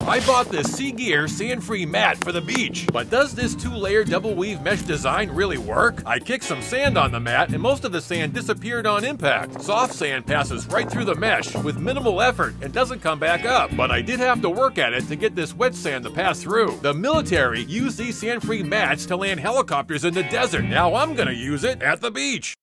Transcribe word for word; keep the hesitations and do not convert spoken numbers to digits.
I bought this CGear Sand-Free Mat for the beach, but does this two-layer double weave mesh design really work? I kicked some sand on the mat and most of the sand disappeared on impact. Soft sand passes right through the mesh with minimal effort and doesn't come back up, but I did have to work at it to get this wet sand to pass through. The military used these sand-free mats to land helicopters in the desert. Now I'm gonna use it at the beach.